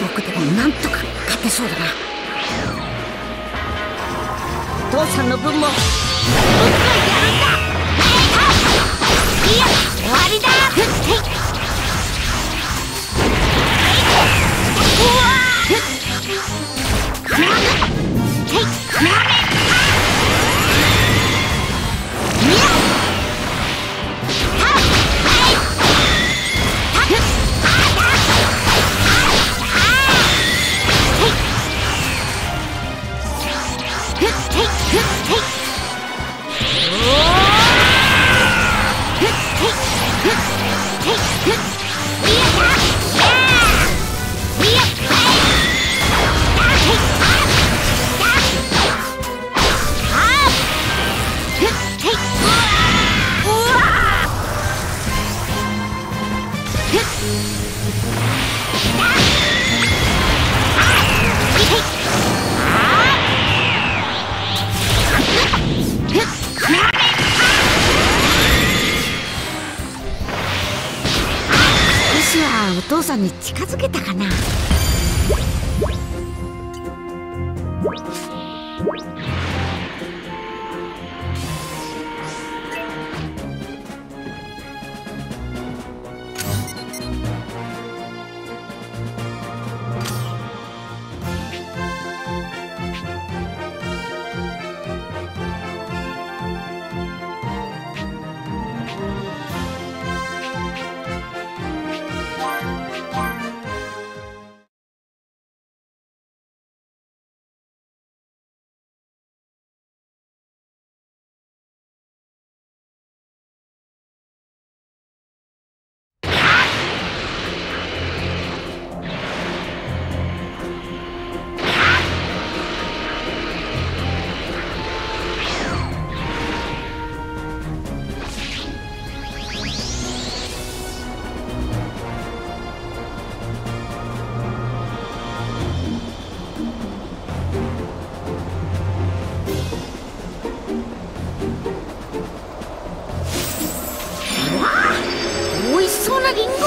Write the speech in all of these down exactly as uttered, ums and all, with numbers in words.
僕でもなんとか勝てそうだな。お父さんの分も僕がやるんだ。いや、終わりだ。うわお父さんに近づけたかな。リンゴ。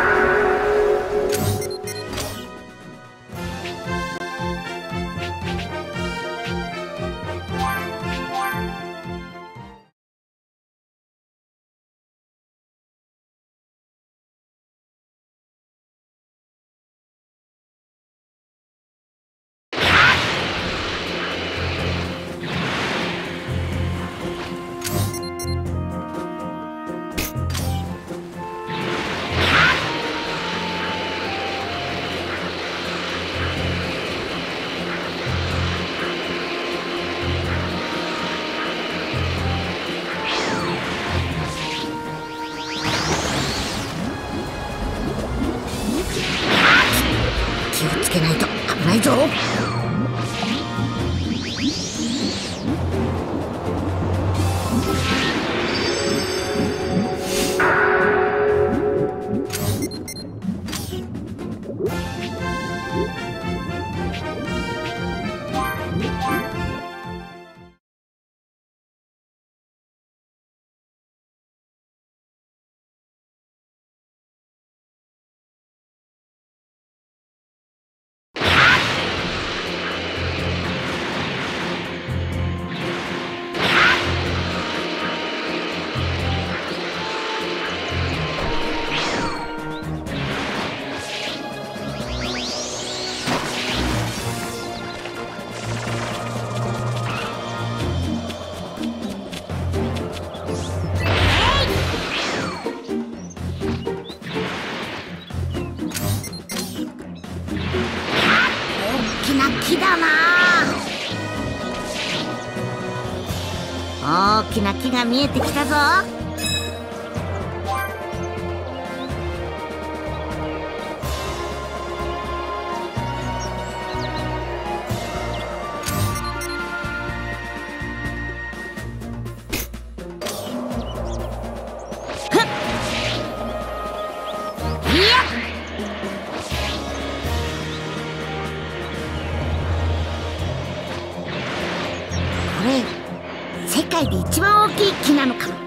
気をつけないと危ないぞ。木だな。大きな木が見えてきたぞ。これ世界で一番大きい木なのかも。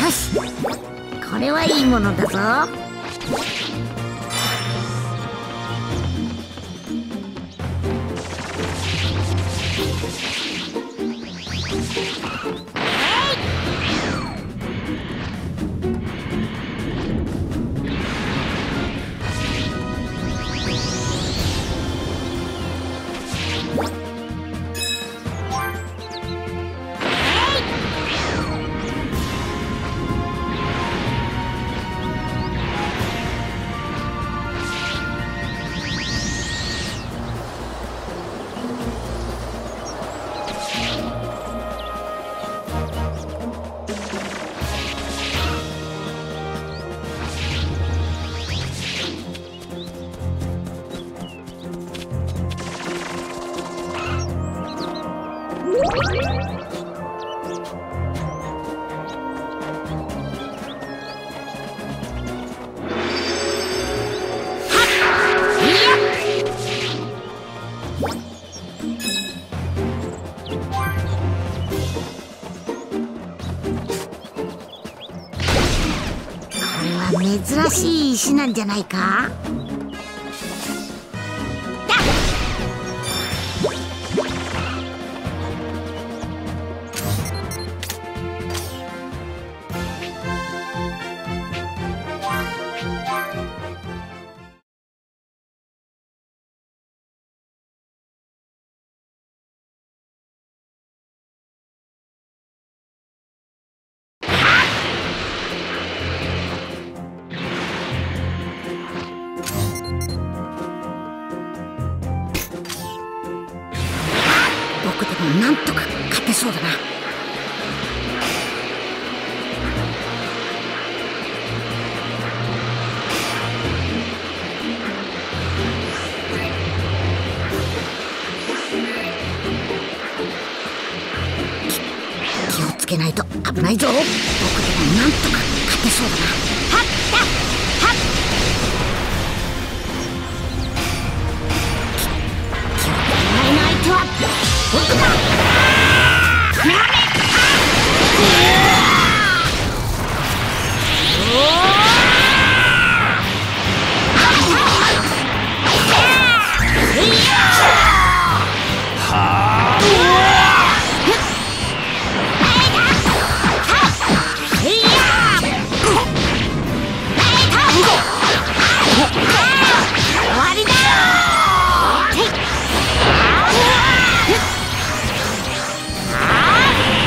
よし、これはいいものだぞ。珍しい石なんじゃないか。僕でもなんとか勝てそうだな。気をつけないと危ないぞ。僕でもなんとか勝てそうだな。はっはっはっ。気をつけないの相手は僕だ。終わりだ。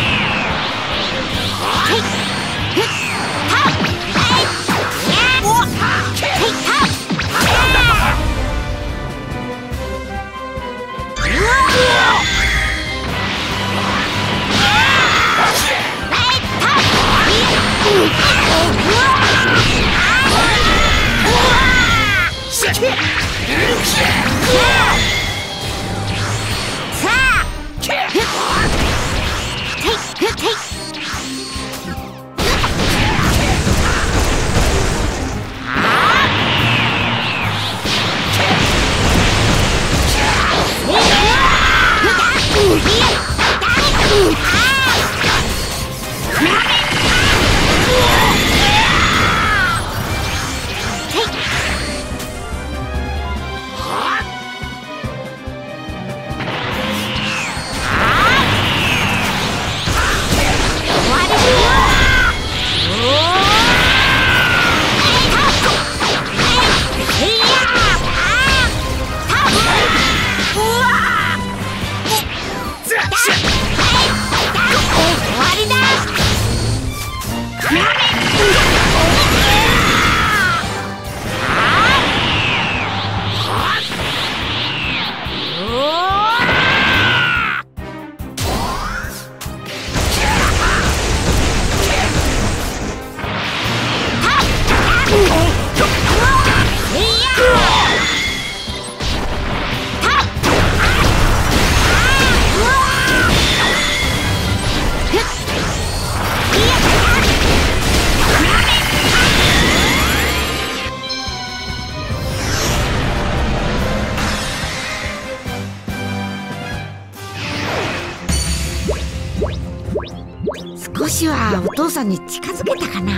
少しはお父さんに近づけたかな。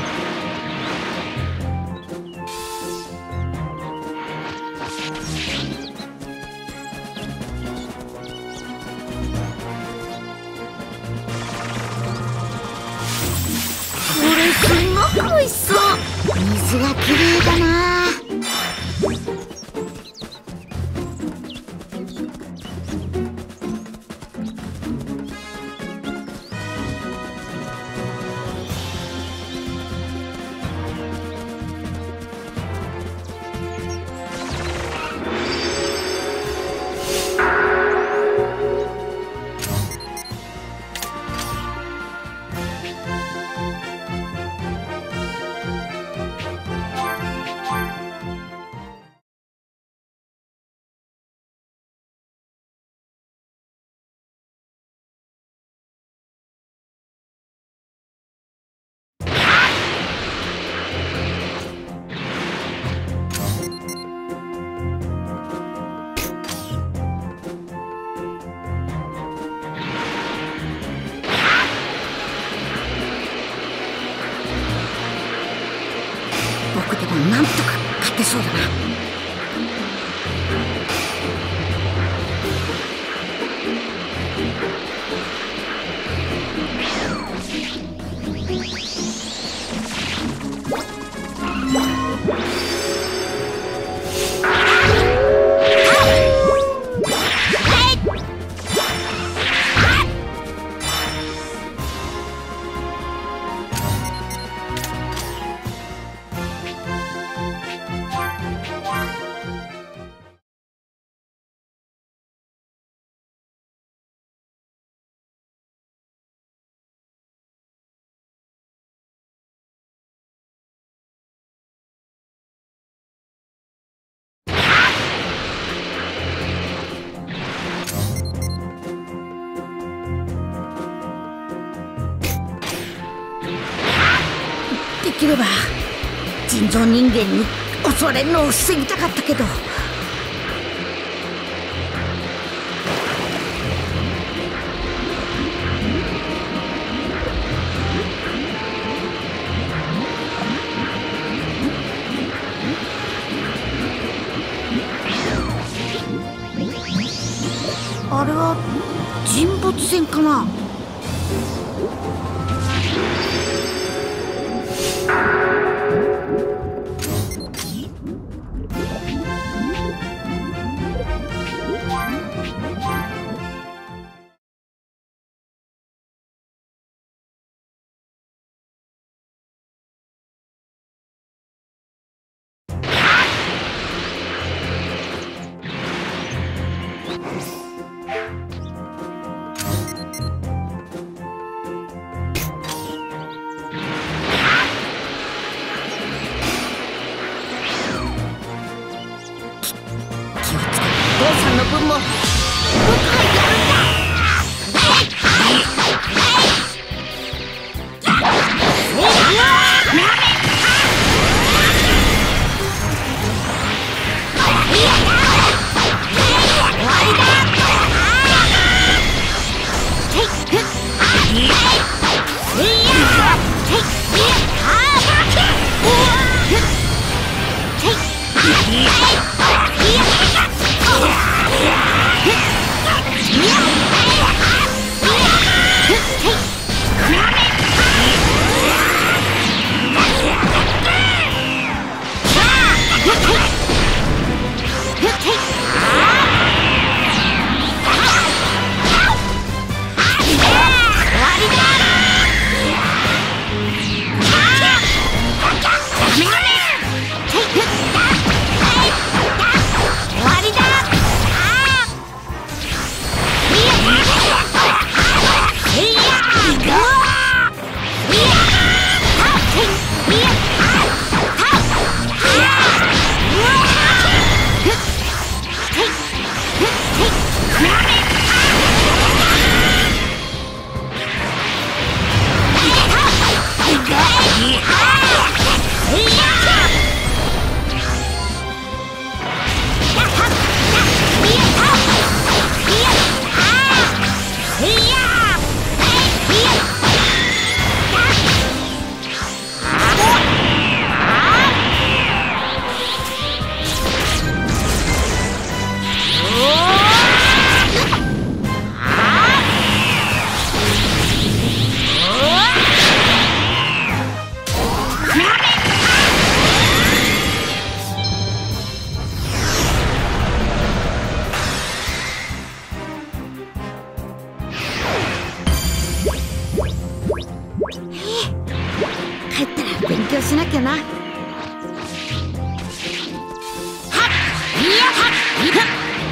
これすごく美味しそう。水がきれいだな。僕でもなんとか勝てそうだな。できれば人造人間に襲われるのを防ぎたかったけど。あれは沈没船かな。 強しなきゃな。はっいやはっいや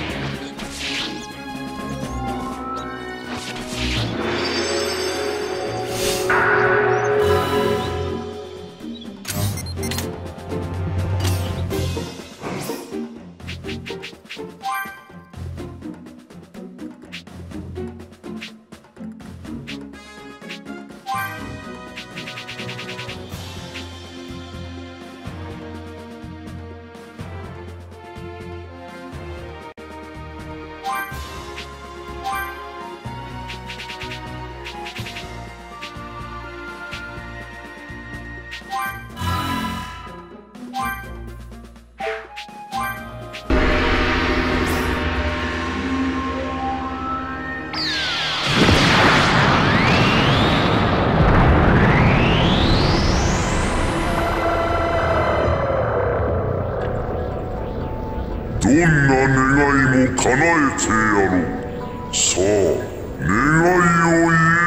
どんな願いも叶えてやろう。さあ、願いを言え。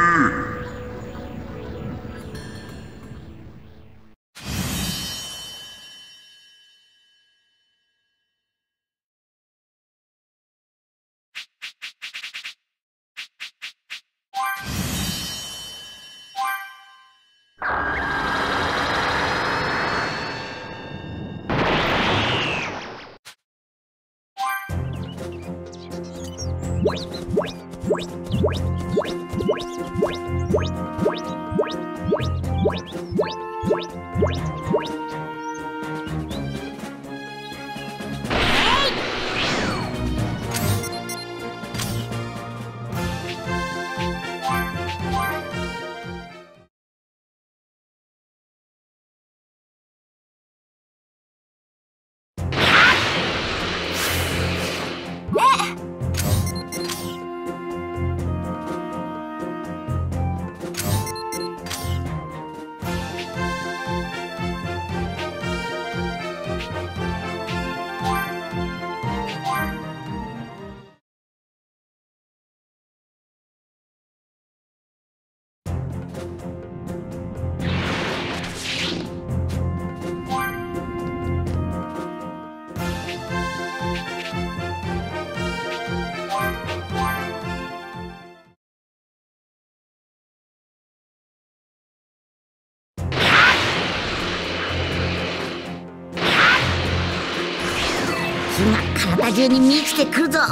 火が体中に満ちてくるぞ。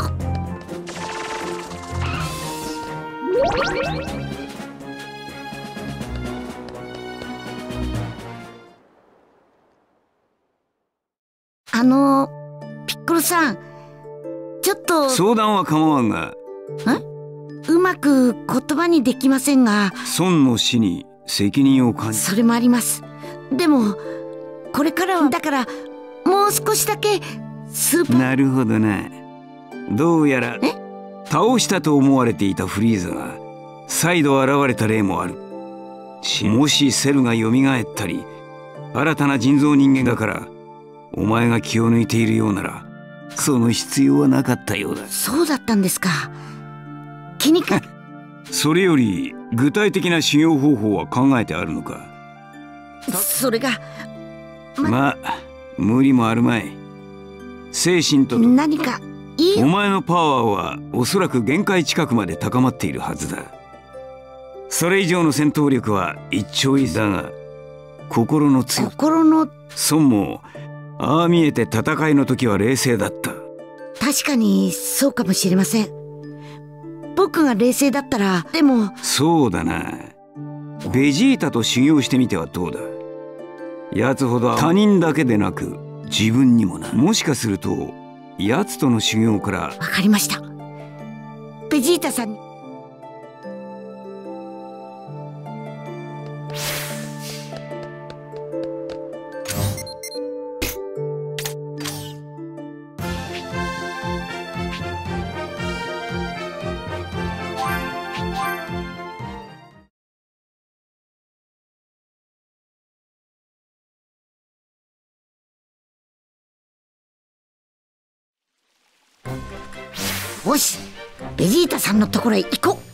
あのピッコロさん、ちょっと相談は構わんが。 んうまく言葉にできませんが、 孫の死に責任を感じ。 それもあります。でもこれからはだからもう少しだけスーパー。 なるほどな。どうやら倒したと思われていたフリーザが再度現れた例もある。もしセルが蘇ったり新たな人造人間だからお前が気を抜いているようならその必要はなかったようだ。 そうだったんですか。気にかそれより具体的な修行方法は考えてあるのか。 それがま、まあ無理もあるまい。精神と何かいい。 お前のパワーはおそらく限界近くまで高まっているはずだ。それ以上の戦闘力は一朝一夕だが心の強さ。 心の孫もああ見えて戦いの時は冷静だった。 確かにそうかもしれません。僕が冷静だったら。でもそうだな。ベジータと修行してみてはどうだ。奴ほど他人だけでなく自分にもな。もしかすると奴との修行から。 わかりました。ベジータさんに。よし、ベジータさんのところへ行こう。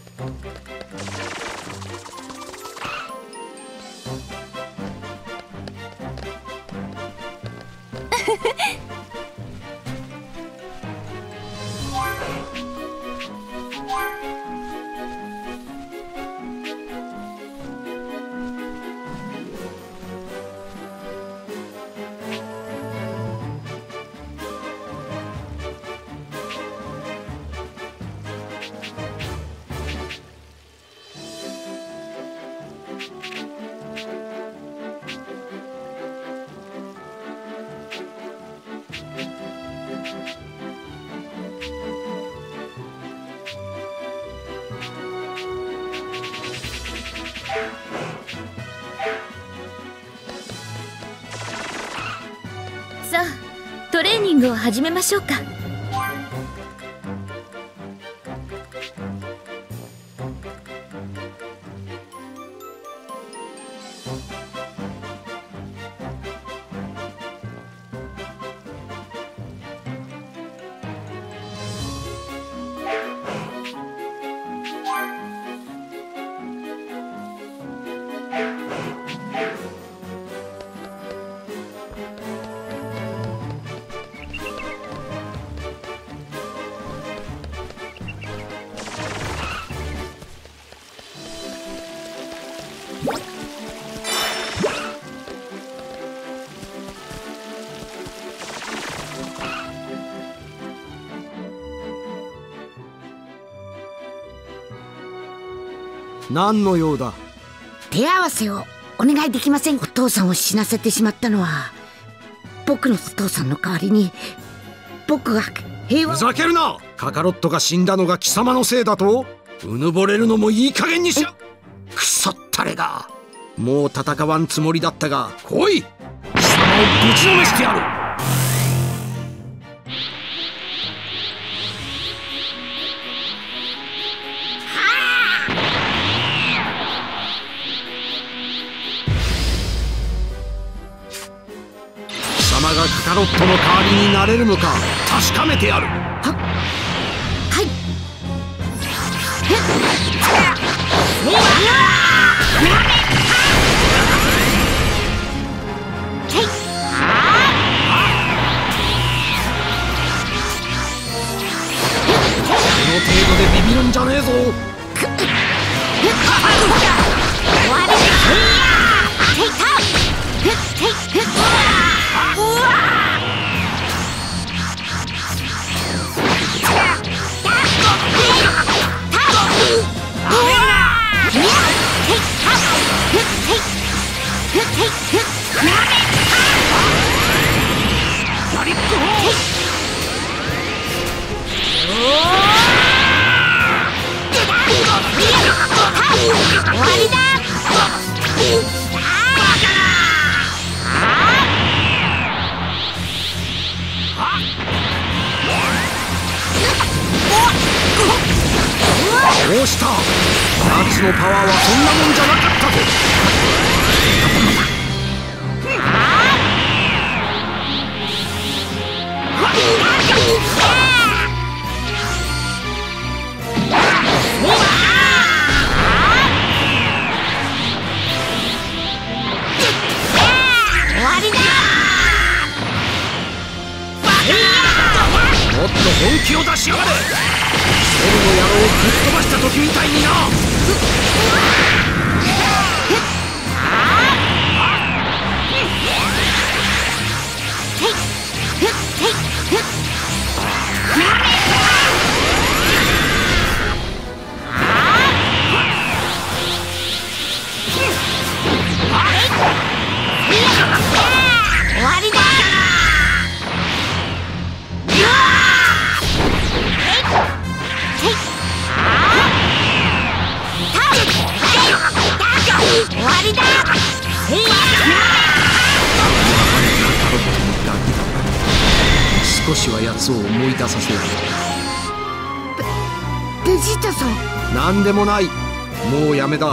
さあ、トレーニングを始めましょうか。 何の用だ。 手合わせをお願いできません。お父さんを死なせてしまったのは僕のお父さんの代わりに僕が平和。 ふざけるな。カカロットが死んだのが貴様のせいだと。うぬぼれるのもいい加減にしろ。くそったれが。もう戦わんつもりだったが、来い。貴様をぶちのめしてやる。貴様がカカロットの代わりになれるのか確かめてやる。 ははい。 この程度でビビるんじゃねえぞ。 終わりです。終わりだ。 どうした。夏のパワーはそんなもんじゃなかったぞ。もっと本気を出しやがれ。セルの野郎をぶっ飛ばした時みたいにな。 終わりだ。終わりだ。 少しは奴を思い出させよう。ベジータさん。 なんでもない。もうやめだ。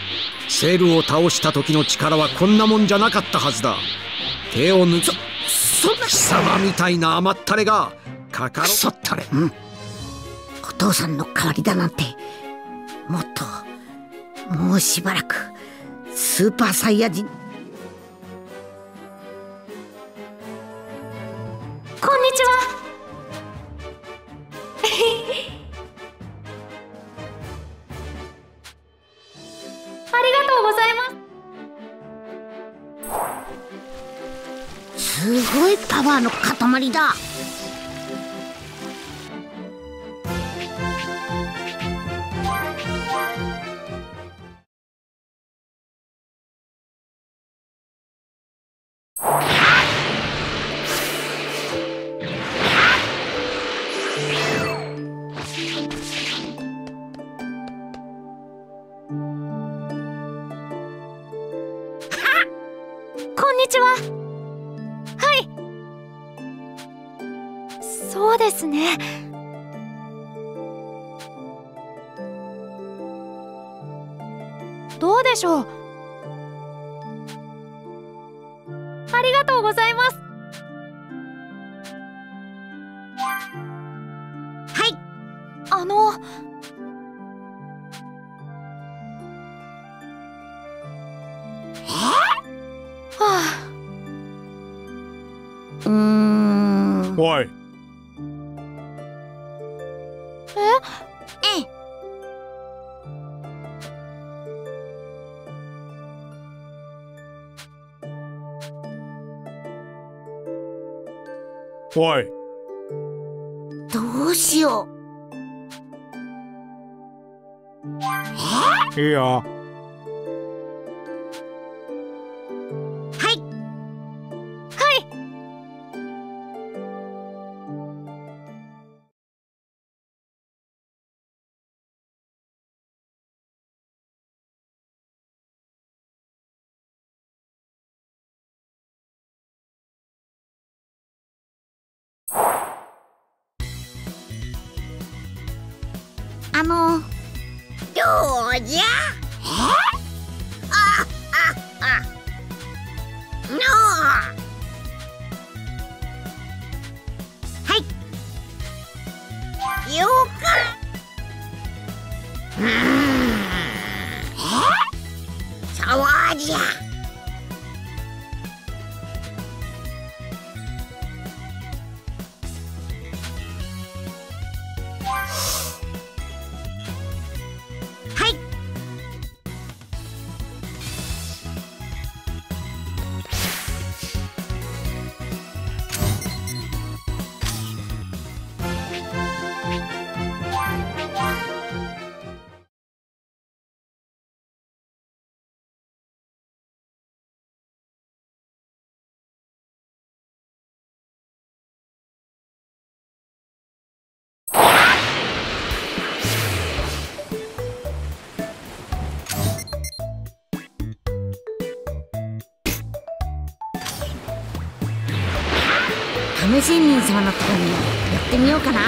セルを倒した時の力はこんなもんじゃなかったはずだ。手を抜く。 そんな貴様みたいな甘ったれがカカロットったれ。 うん、お父さんの代わりだなんて、もっともうしばらくスーパーサイヤ人。 こんにちは。ありがとうございます。 すごいパワーの塊だ。 こんにちは。はい。そうですね。どうでしょう。ありがとうございます。 はい。 あの。はあ、 うーん。 おい。 え？ ええ。 おい。 どうしよう。 いいよ。 あの、どうじゃ？え？あ、あ、あ。のはい。ようか。うーん。え？そうじゃ。亀仙人様のところに寄ってみようかな。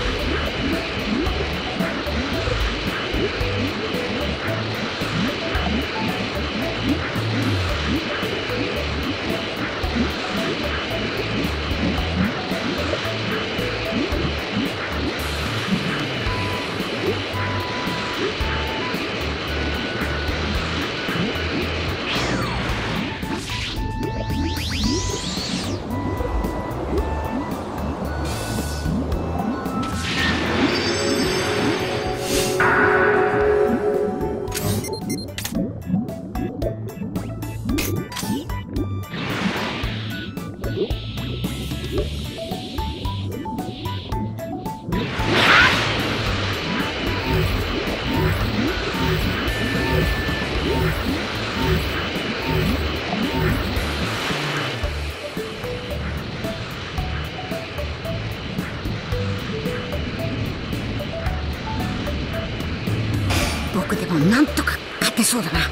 僕でもなんとか勝てそうだな。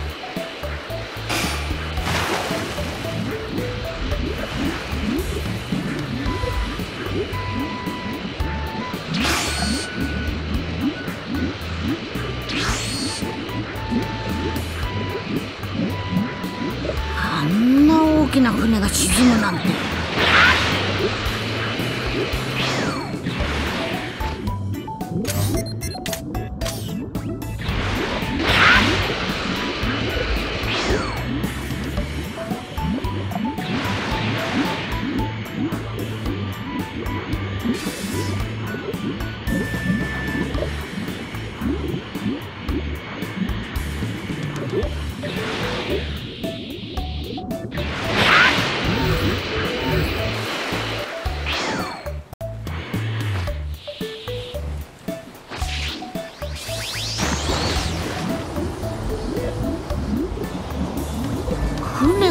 あんな大きな船が沈むなんて。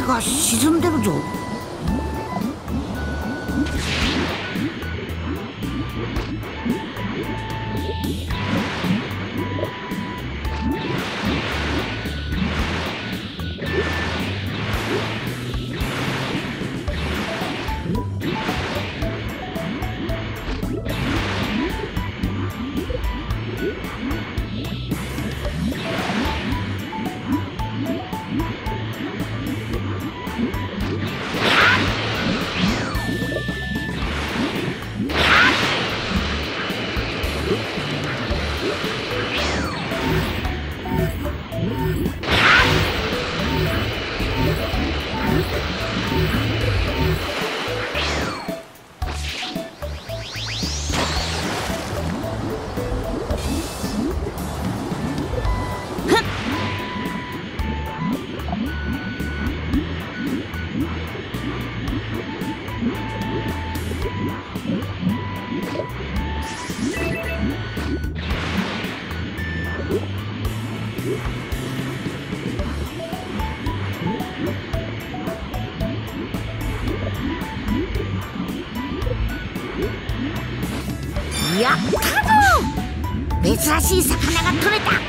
が沈んでるぞ。やったぞ！珍しい魚が取れた。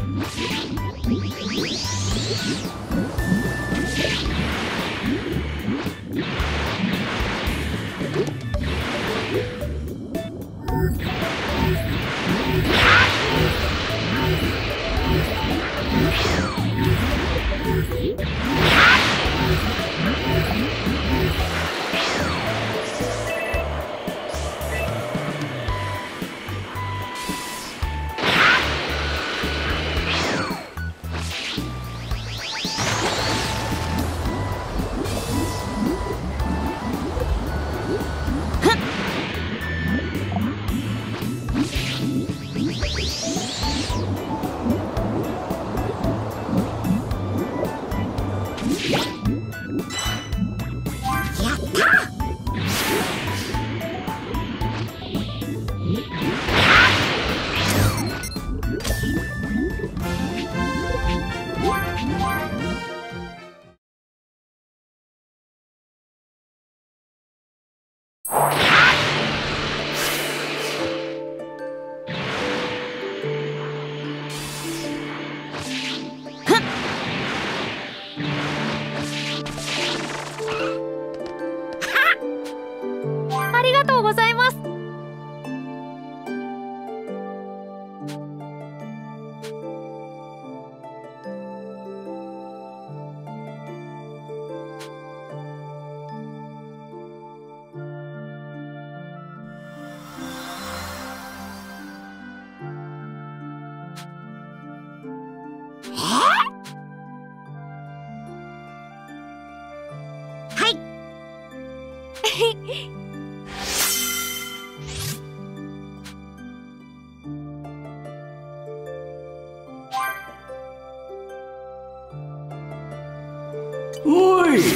ありがとうございます。 はい。 おい。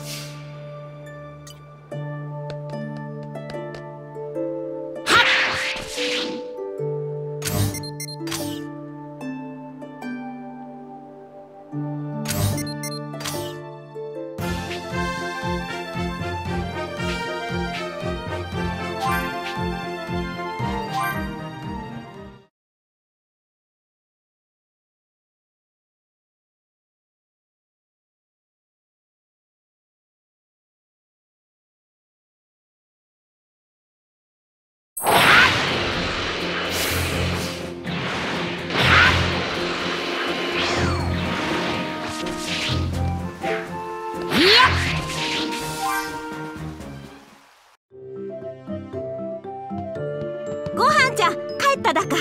ご飯じゃ帰っただか。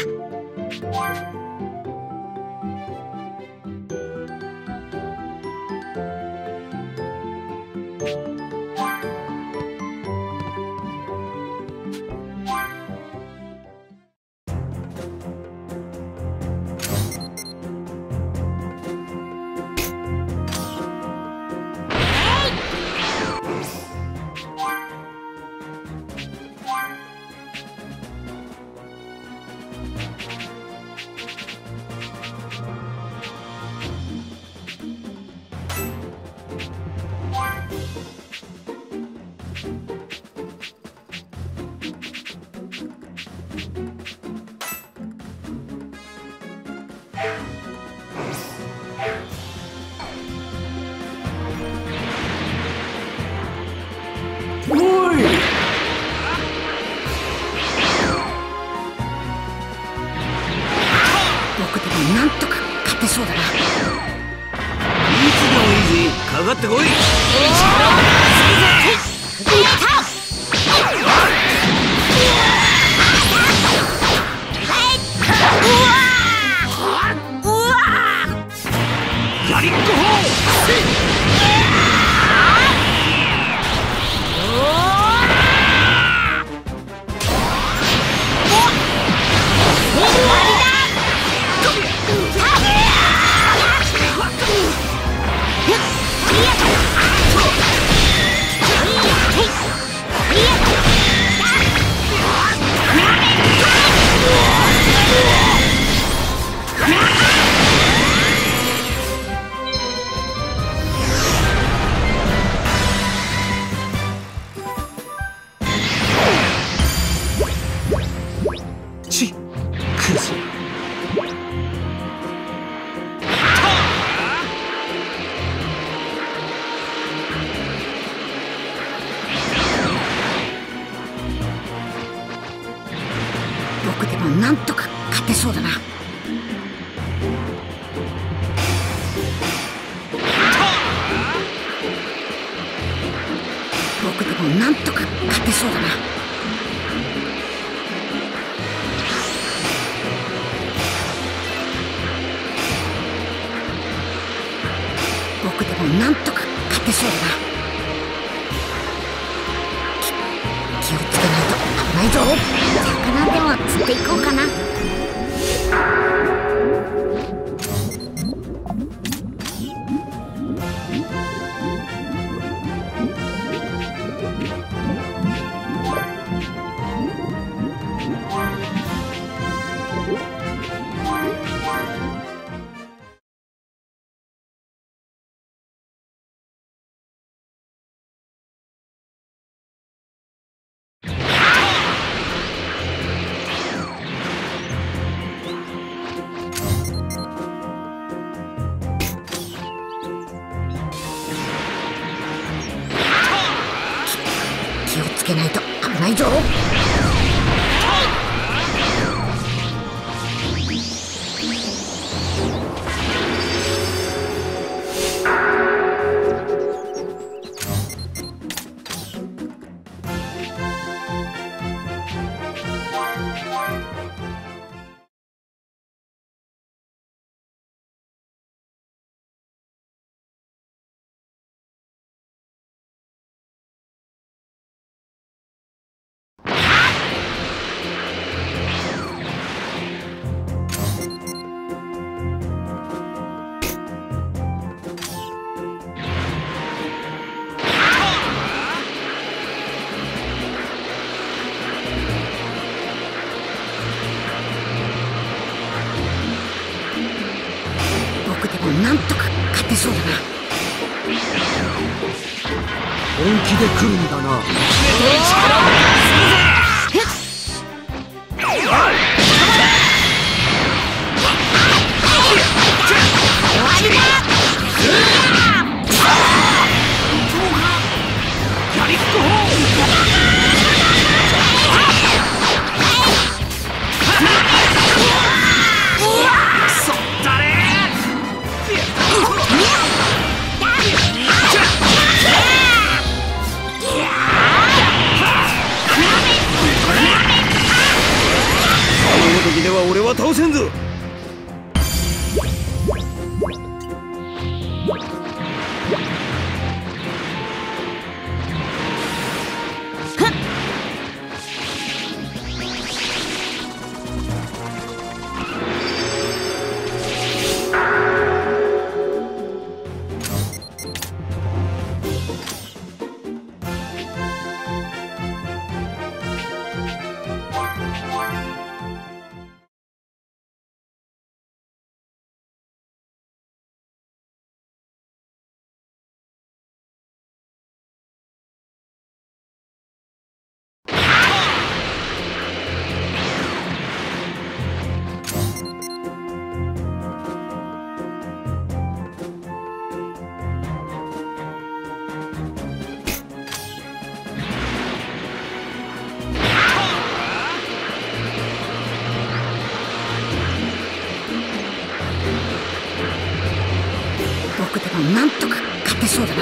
いいぜ、かかってこい。 やりっこほちクズ。 僕でもなんとか勝てそうだな。僕でもなんとか勝てそうだな。僕でもなんとか勝てそうだな。気をつけないと危ないぞ。魚でも釣っていこうかな。気をつけないと危ないぞ。僕でもなんとか勝てそうだな。 本気で来るんだな。やりっこほそったれやー僕でもなんとか勝てそうだな。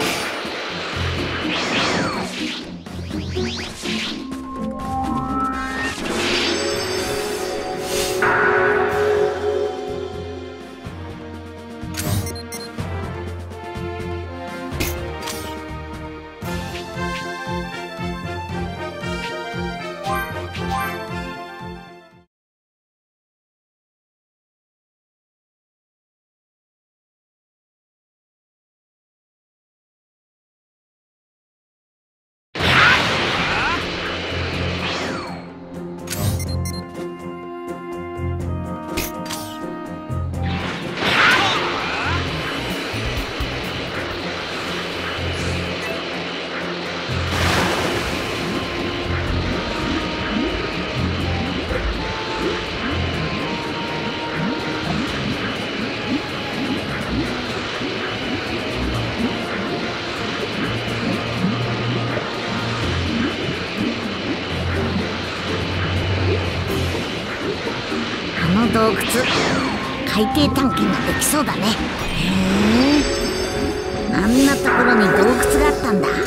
洞窟、海底探検ができそうだね。へえ、あんなところに洞窟があったんだ。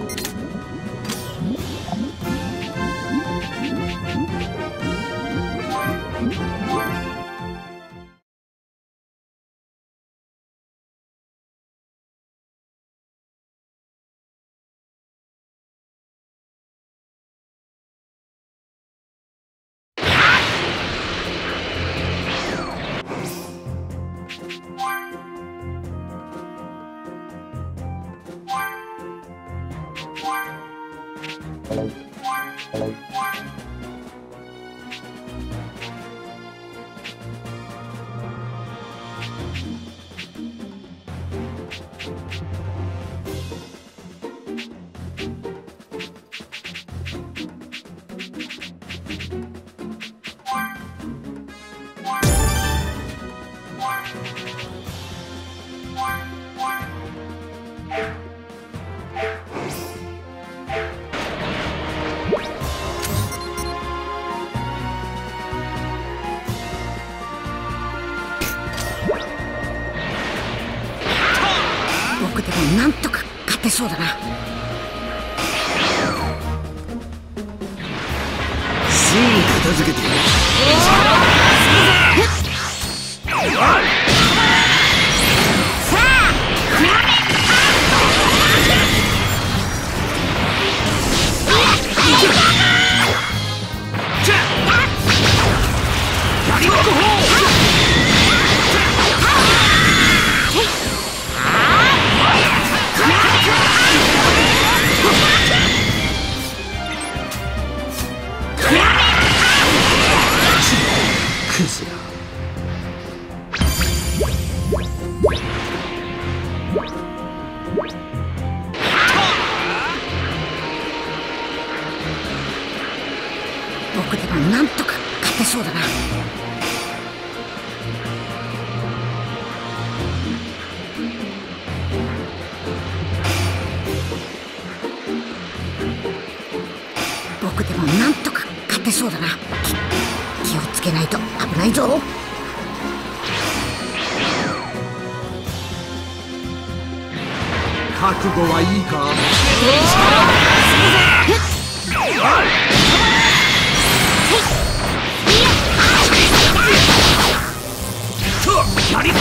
僕でもなんとか勝てそうだな。 すぐ片付けてやる。 僕でもなんとか勝てそうだな。僕でもなんとか勝てそうだな。気をつけないと危ないぞ。 覚悟はいいか。やりっこ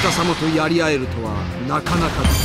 カ様とやり合えるとはなかなかだ。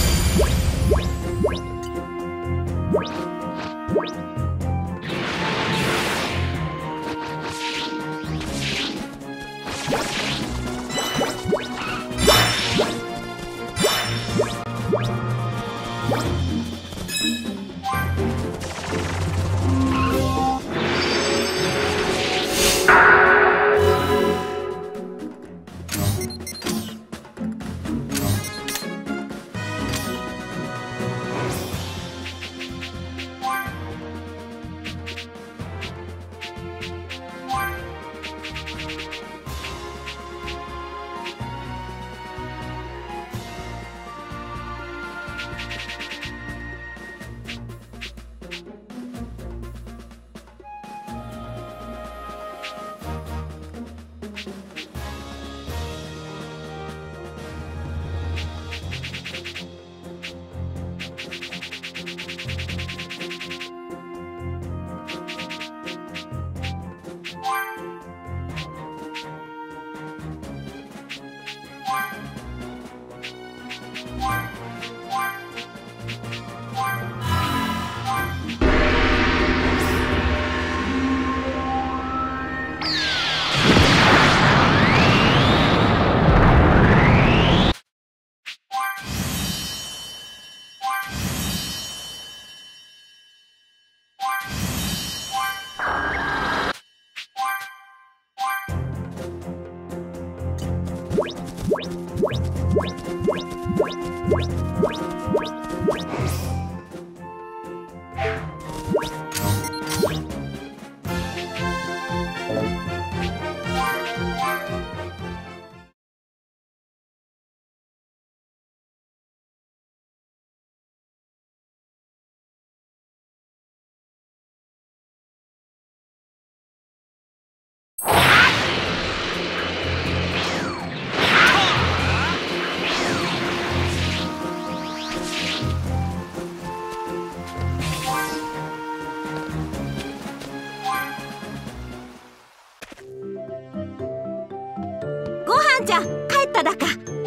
じゃ帰っただか。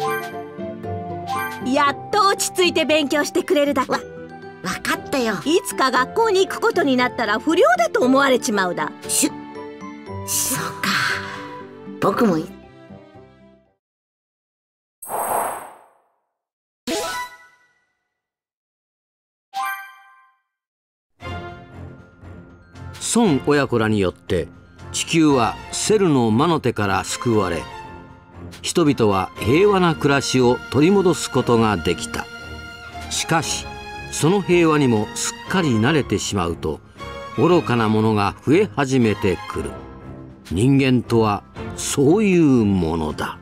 やっと落ち着いて勉強してくれるだか。 わ、分かったよ。 いつか学校に行くことになったら不良だと思われちまうだ。 しゅそうか、僕もい孫親子らによって地球はセルの魔の手から救われ、人々は平和な暮らしを取り戻すことができた。しかしその平和にもすっかり慣れてしまうと愚かなものが増え始めてくる。人間とはそういうものだ。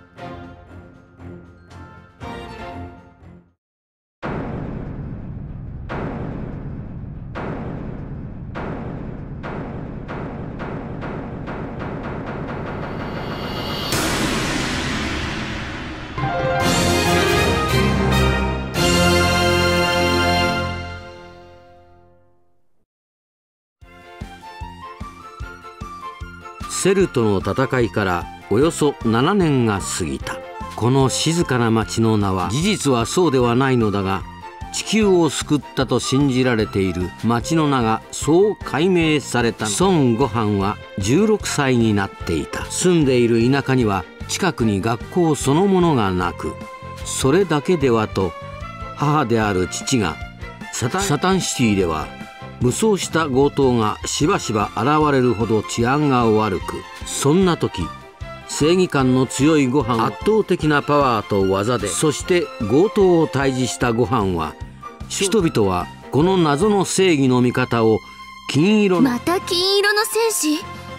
セルとの戦いからおよそななねんが過ぎた。この静かな町の名は事実はそうではないのだが、地球を救ったと信じられている町の名がそう改名された。孫悟飯はじゅうろくさいになっていた。住んでいる田舎には近くに学校そのものがなく、それだけではと母である父がサタン、サタンシティでは武装した強盗がしばしば現れるほど治安が悪く、そんな時正義感の強いご飯、圧倒的なパワーと技で、そして強盗を退治したご飯は、人々はこの謎の正義の味方を金色の、 また金色の戦士。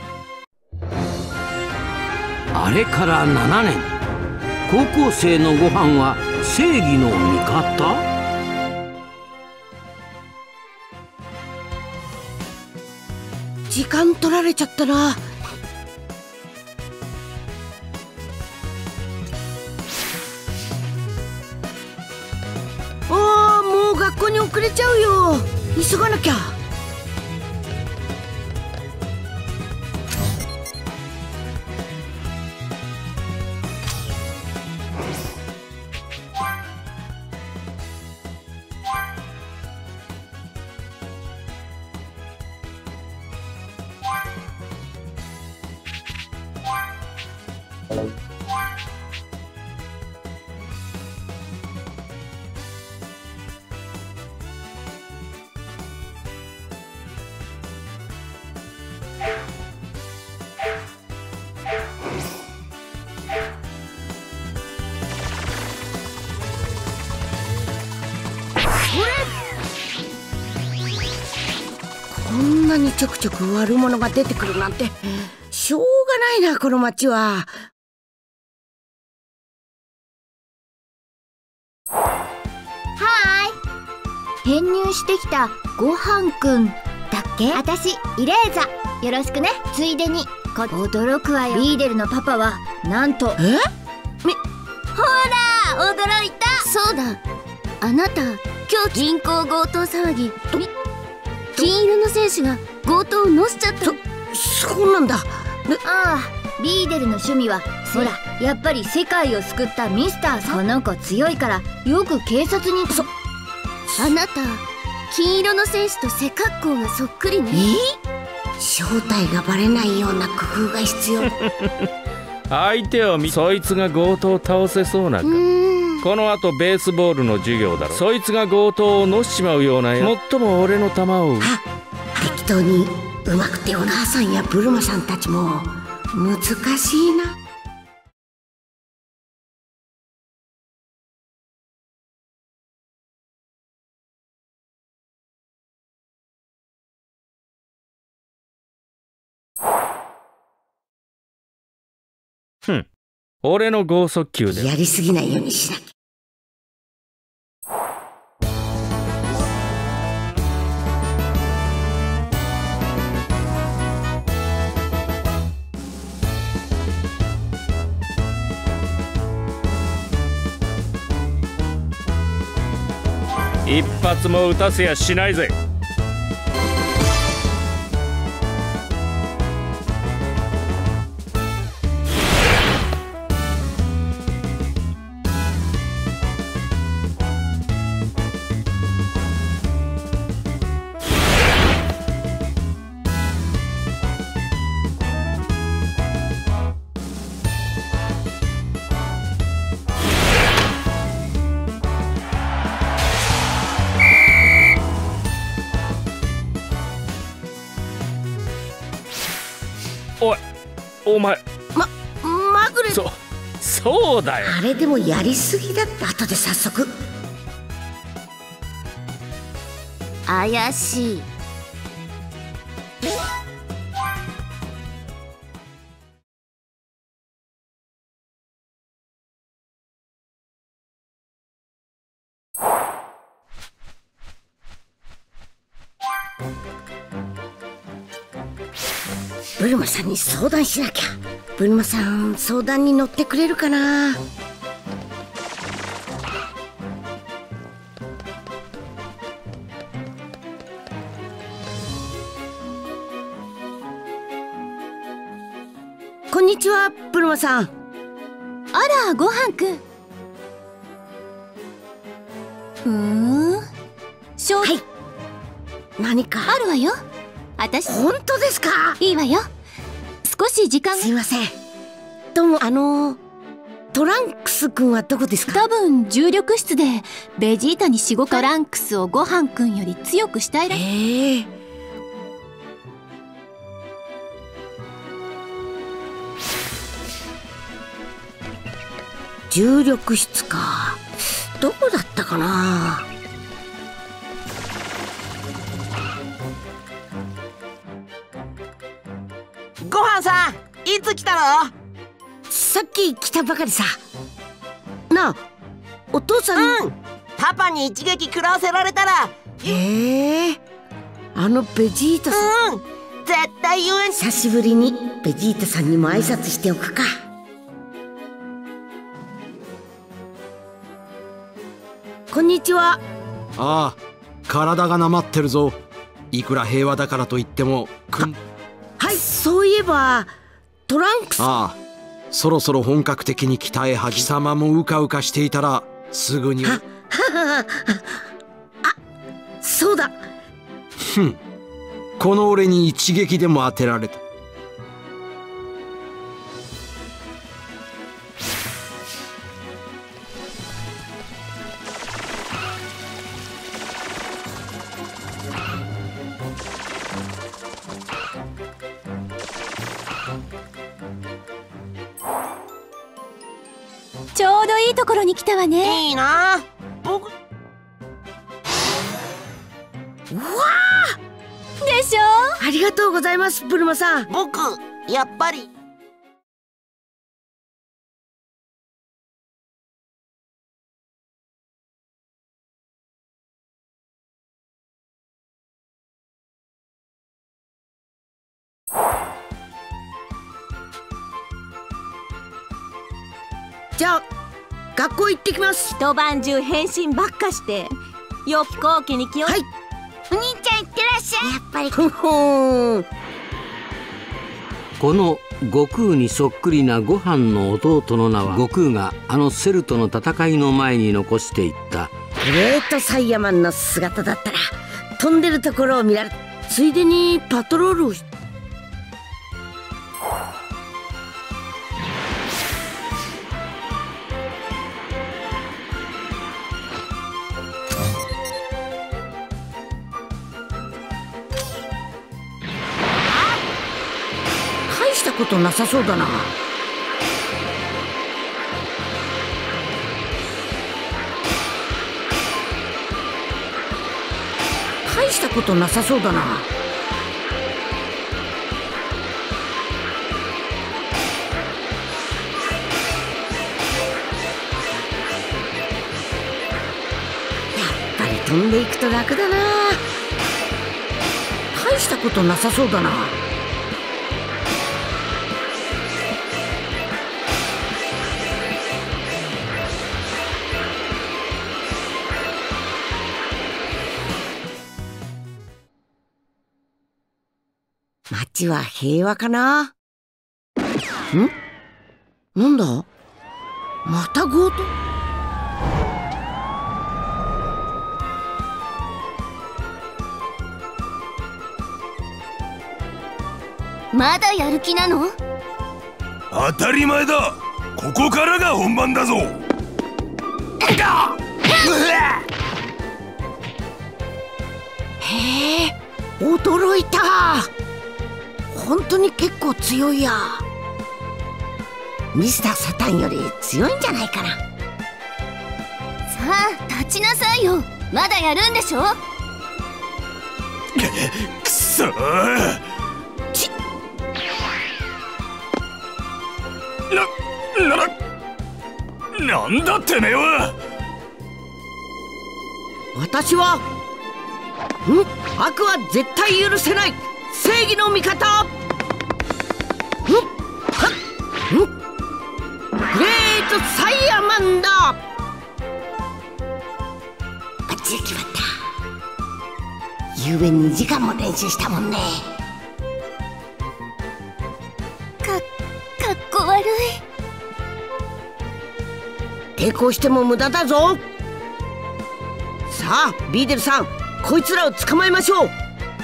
あれからななねん、高校生のご飯は正義の味方？ 時間取られちゃったな。ああ、もう学校に遅れちゃうよ。急がなきゃ。 なにちょくちょく悪者が出てくるなんてしょうがないな、この町は。 はーい、編入してきたごはんくんだっけ。あたしイレーザ、よろしくね。ついでにこ驚くわよ、リーデルのパパはなんと。 えみほら驚いた。そうだ、あなた今日銀行強盗騒ぎ、金色の戦士が強盗をのしちゃった。 そそうなんだ。 ああ、リーデルの趣味はほらやっぱり世界を救ったミスターさん。この子強いからよく警察に。そあなた金色の戦士と背格好がそっくりね。 え正体がバレないような工夫が必要。 相手を見、そいつが強盗を倒せそうなか。このあとベースボールの授業だろ。そいつが強盗をのしちまうようなや、もっとも俺の球を。 あ、適当にうまくてお母さんやブルマさんたちも難しいな。 ふん、俺の剛速球でやりすぎないようにしなきゃ。 一発も打たせやしないぜ。おい、お前。 ま、まぐれ。 そ、そうだよ。 あれでもやりすぎだって。後で早速。 怪しい。 ブルマさんに相談しなきゃ。ブルマさん相談に乗ってくれるかな。こんにちは、ブルマさん。 あら、ごはんくん。ふーん。しょう。 はい。何かあるわよ。あたし。 本当ですか？ いいわよ。少し時間が。 すいません。どうも、あのトランクス君はどこですか？ 多分重力室でベジータにしごか。トランクスをごはんくんより強くしたいら。 へえ。重力室か。どこだったかな。 ごはんさん、いつ来たの？ さっき来たばかりさ。なあ、お父さん。 うん、パパに一撃食らわせられたら。 へえ、あのベジータさん。 うん、絶対言えん。 久しぶりにベジータさんにも挨拶しておくか。こんにちは。 ああ、体がなまってるぞ。いくら平和だからといってもくん。 はい、そういえばトランクス。 ああ、そろそろ本格的に鍛えはぎ。貴様もうかうかしていたらすぐに。 ははは。あ、そうだ。 ふん、この俺に一撃でも当てられた。 ちょうどいいところに来たわね。 いいな。僕。 うわでしょ。 あ、ありりがとうございます、ブルマさん。 僕やっぱり。 じゃあ学校行ってきます。 一晩中変身ばっかしてよっ飛行機に気を。 はい、 お兄ちゃんいってらっしゃい。やっぱりふほー。 この悟空にそっくりなご飯の弟の名は、悟空があのセルとの戦いの前に残していったグレートサイヤマンの姿だったら飛んでるところを見られ、ついでにパトロールをし。大したことなさそうだな。大したことなさそうだな。飛んでいくと楽だな。大したことなさそうだな。街は平和かな。ん？なんだ？また強盗？ まだやる気なの？ 当たり前だ。ここからが本番だぞ。 へえ、驚いた。本当に結構強いや。ミスターサタンより強いんじゃないかな。 さあ立ちなさいよ。まだやるんでしょ。 くそー。な、な、なんだてめえは。 私はん悪は絶対許せない正義の味方。んはっんグレートサイヤマンだ。バッチリ決まった。ゆうべにじかんも練習したもんね。 かかっこ悪い。 抵抗しても無駄だぞ。さあビーデルさん、こいつらを捕まえましょう。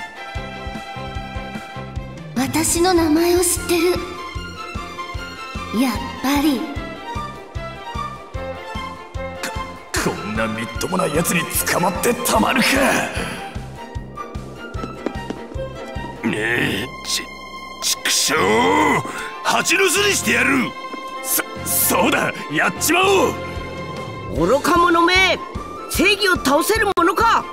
私の名前を知ってる。やっぱりこんなみっともないやつに捕まってたまるか。ねえ、ちちくしょう、蜂の巣にしてやる。そそうだ、やっちまおう。 愚か者め、正義を倒せるものか。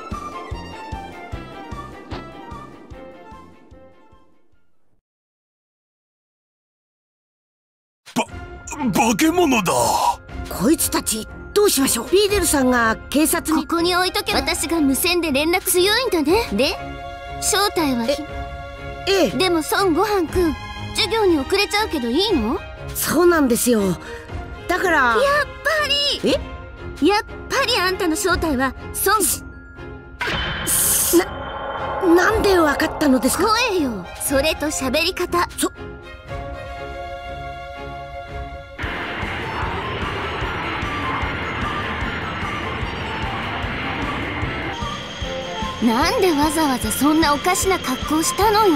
ば化け物だ。 こいつたちどうしましょう。ビーデルさんが警察に。 ここに置いとけば私が無線で連絡強いんだね。で正体はええ。 でも孫悟飯くん、授業に遅れちゃうけどいいの？ そうなんですよ。だからやっぱりえやっぱりあんたの正体は孫。 な、なんでわかったのですか？ 声よ、それと喋り方。 そなんでわざわざそんなおかしな格好したのよ。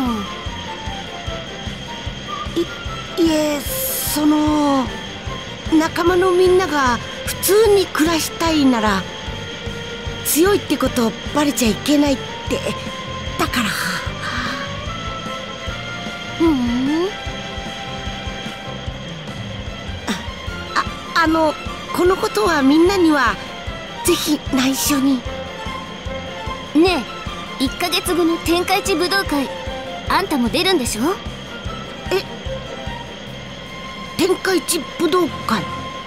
い、いえ、その仲間のみんなが普通に暮らしたいなら強いってことバレちゃいけないって。だからふんあ、あ、あのこのことはみんなにはぜひ内緒に。 ねえ、いっかげつごの天下一武道会あんたも出るんでしょ？ え、天下一武道会。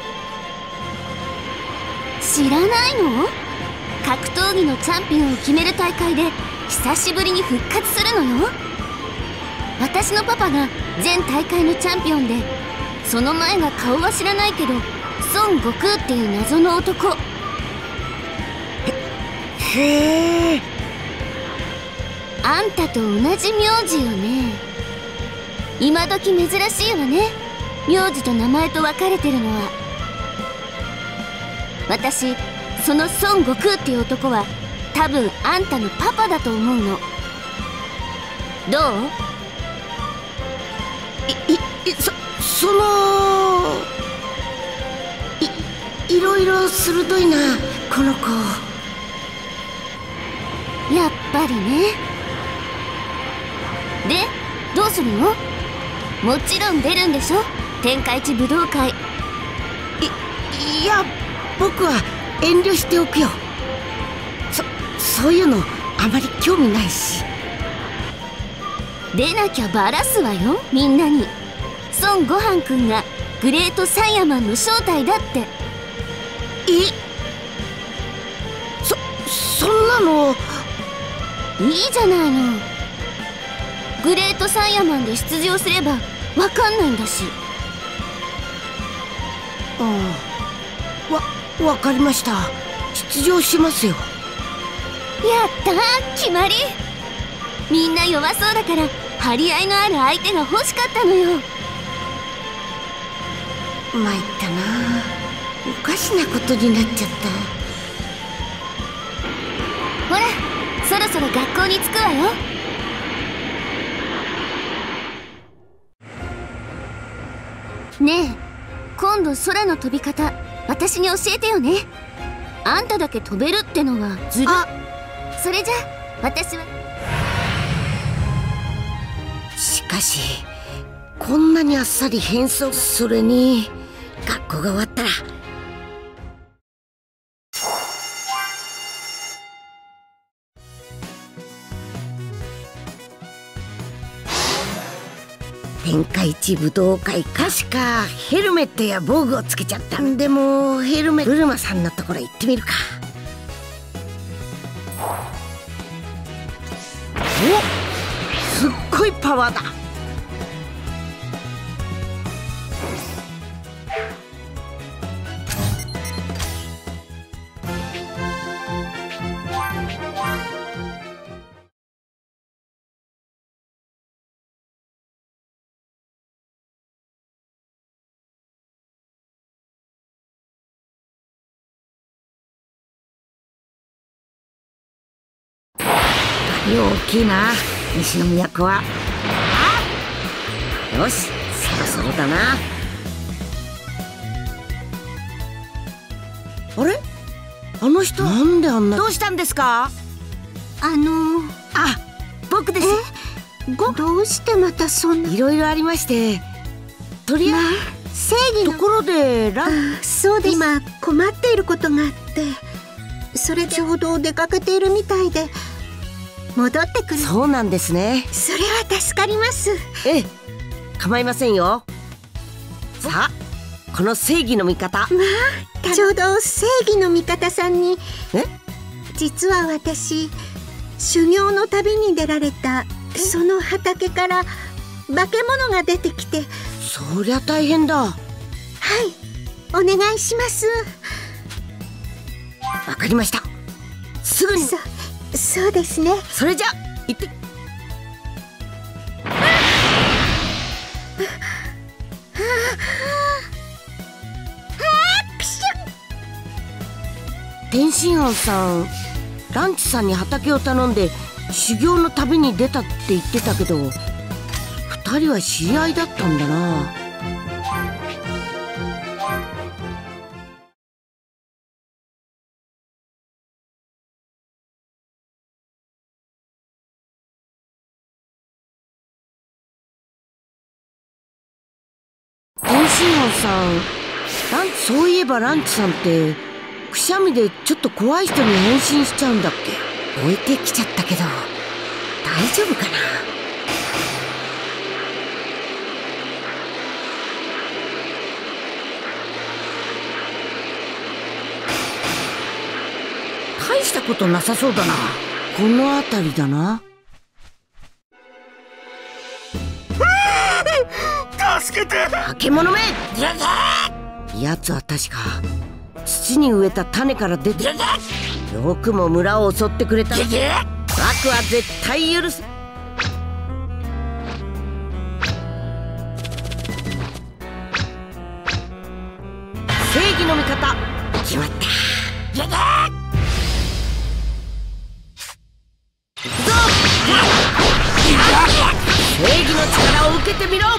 知らないの？格闘技のチャンピオンを決める大会で久しぶりに復活するのよ。私のパパが全大会のチャンピオンで、その前が顔は知らないけど孫悟空っていう謎の男。 へえ。 あんたと同じ名字よね。今時珍しいわね、名字と名前と分かれてるのは。私その孫悟空っていう男は多分あんたのパパだと思うの。どう？ い、い、そ、そのい、いろいろ鋭いな、この子。 やっぱりね。で、どうするの？もちろん出るんでしょ、天下一武道会。い、 いや、僕は遠慮しておくよ。そ、そういうのあまり興味ないし。 出なきゃバラすわよ、みんなに。孫悟飯くんがグレートサイヤマンの正体だって。 え、そ、そんなの。 いいじゃないの。グレートサイヤマンで出場すればわかんないんだし。 ああ、わ、わかりました。出場しますよ。 やったー、決まり。みんな弱そうだから張り合いのある相手が欲しかったのよ。 参ったな、おかしなことになっちゃった。 ほら、そろそろ学校に着くわよ。ねえ、今度空の飛び方私に教えてよね。あんただけ飛べるってのはずる。あ、それじゃ私は。 しかしこんなにあっさり変装。それに学校が終わったら。天下一武道会、確かヘルメットや防具をつけちゃった。でもヘルメット、ブルマさんのところ行ってみるか。お、すっごいパワーだ。大きいな、西の都は。あ、よし、そろそろだな。あれ、あの人なんであんな。どうしたんですか？ あのー、 あ、僕です。 どうしてまたそんな。 いろいろありまして、とりあえず、まあ、正義のところでラン。 そうです。今困っていることがあって、それでちょうど出かけているみたいで戻ってくる。 そうなんですね。 それは助かります。 ええ、構いませんよ。さあ、この正義の味方。 まあ、ちょうど正義の味方さんに。 え、 実は私、修行の旅に出られたその畑から化け物が出てきて。 そりゃ大変だ。はい、 お願いします。 わかりました。すぐに。 そ、そうですね。 それじゃ行って。天津飯さん、ランチさんに畑を頼んで修行の旅に出たって言ってたけど、二人は知り合いだったんだな。天津飯さん、ランチ、そういえばランチさんってくしゃみでちょっと怖い人に変身しちゃうんだっけ。置いてきちゃったけど大丈夫かな。 大したことなさそうだな。この辺りだな。 助けて。 化け物め。奴は確か土に植えた種から出て、よくも村を襲ってくれた。悪は絶対許す。正義の味方決まった。行くぞ。正義の力を受けてみろ。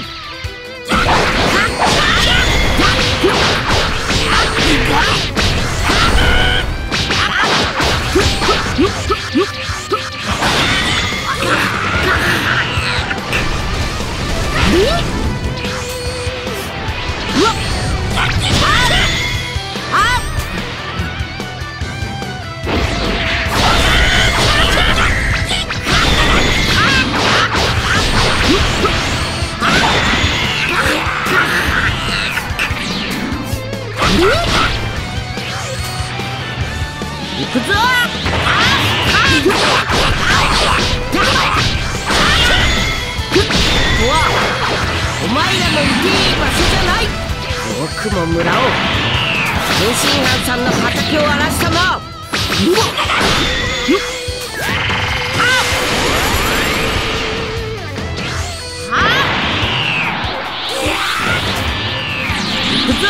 行くぞ。ここはお前らのいていい場所じゃない。よくも村を天津飯さんの畑を荒らしたな。うわっ行くぞ。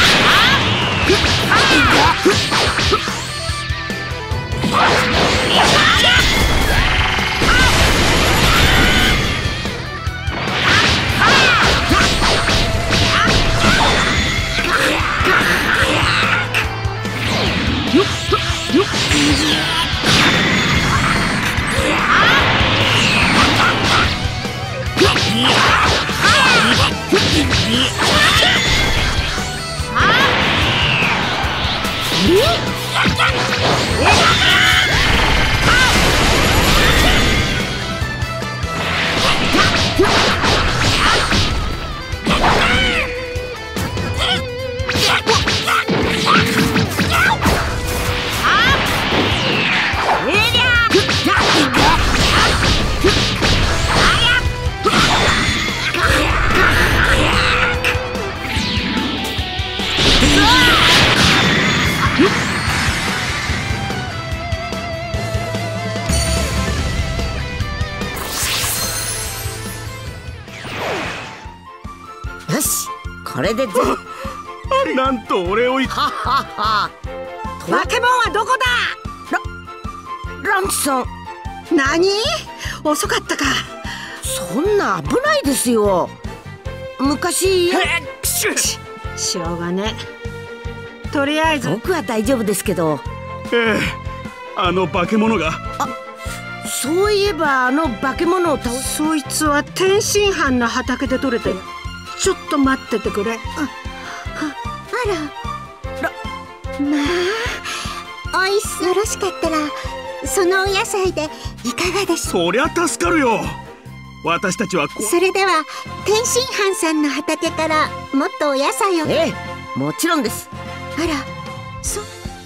よし、これでぜなんと俺をいははは。 バケモンはどこラランチさん。 何？遅かったか。 そんな危ないですよ。昔。 しょうがね。とりあえず僕は大丈夫ですけど。 ええ、あの化け物が。 あ、そういえばあの化け物を倒す。 そいつは天津飯の畑で取れたよ。ちょっと待っててくれ。あ、あら、らまあおいしよろしかったらそのお野菜でいかがでしょう。 そりゃ助かるよ。私たちはこそれでは天津飯さんの畑からもっとお野菜を。 ええ、もちろんです。 あら、そ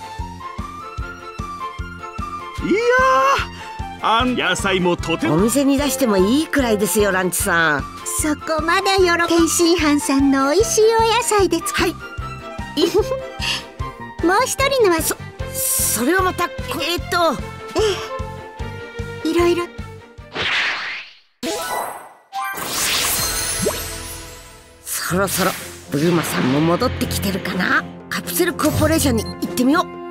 いやー、あん野菜もとても。 お店に出してもいいくらいですよ、ランチさん。 そこまでよろ。天津飯さんの美味しいお野菜で使い。もう一人のはそそれはまたえっとええ、いろいろ。 そろそろブルマさんも戻ってきてるかな。カプセルコーポレーションに行ってみよう。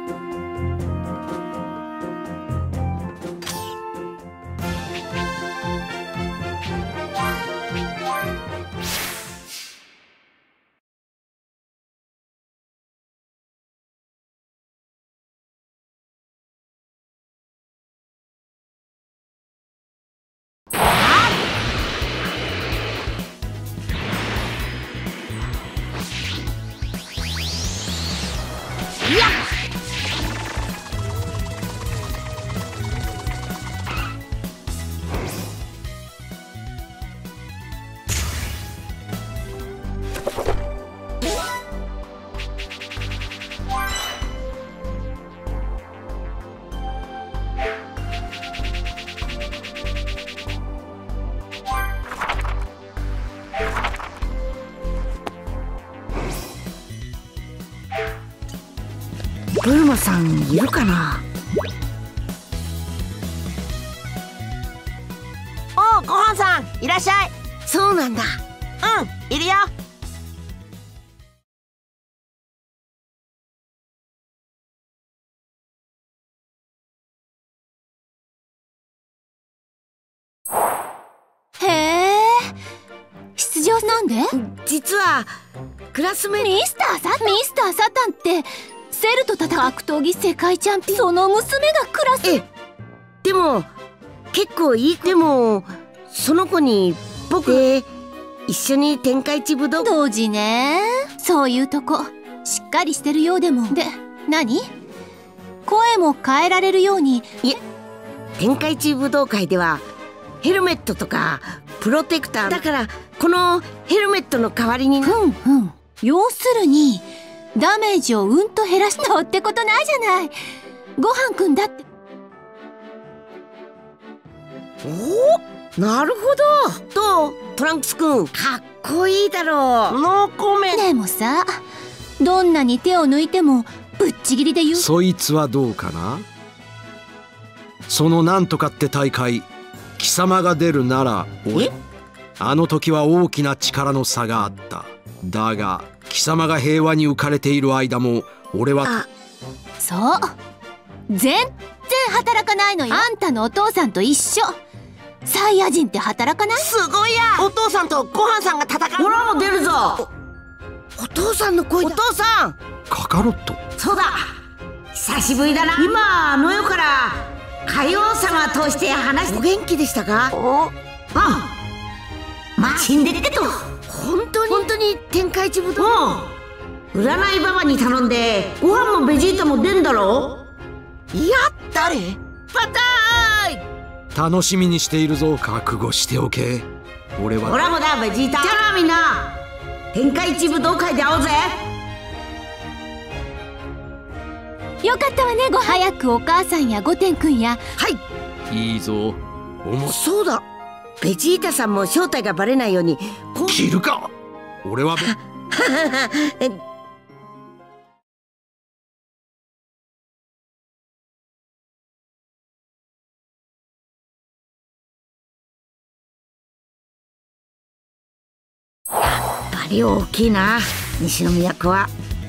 いや、 ブルマさんいるかな。 おう、ごはんさんいらっしゃい。 そうなんだ。 うん、いるよ。 へえ、出場なんで？ 実はクラスメミスターサタンミスターサタンってセルと戦う格闘技世界チャンピオン、その娘がクラス。 えでも結構いい子。でもその子に僕で一緒に天下一武道同時ね。そういうとこしっかりしてるようでも。で、何？声も変えられるように。 いえ、天下一武道会ではヘルメットとかプロテクターだから、このヘルメットの代わりに。 ふんふん。要するにダメージをうんと減らしたってことないじゃない。ごはんくんだって。 おお、なるほど。どうトランクスくん、かっこいいだろう。 ノーコメント。 でもさ、どんなに手を抜いてもぶっちぎりで言う。 そいつはどうかな。そのなんとかって大会、貴様が出るなら俺、あの時は大きな力の差があった。だが貴様が平和に浮かれている間も俺は。 そう、全然働かないのよ。あんたのお父さんと一緒。サイヤ人って働かない？ すごいや。お父さんとごはんさんが戦う。 オラも出るぞ。お, お父さんの声だ。お父さん。 カカロット。 そうだ、久しぶりだな。今あの世から海王様として話して。お元気でしたか？おあまあ死んでるけど。本当に本当に天下一武道。うん、占いババに頼んでご飯もベジータも出んだろ。いや、誰？バターイ。 楽しみにしているぞ。覚悟しておけ。俺は。 ほらもだベジータ。じゃあみんな天下一武道会で会おうぜ。 よかったわね。ご早くお母さんや御殿くんや。 はい。 いいぞ。おもそうだ、ベジータさんも正体がバレないように切るか。俺はやっぱり大きいな、西の都は。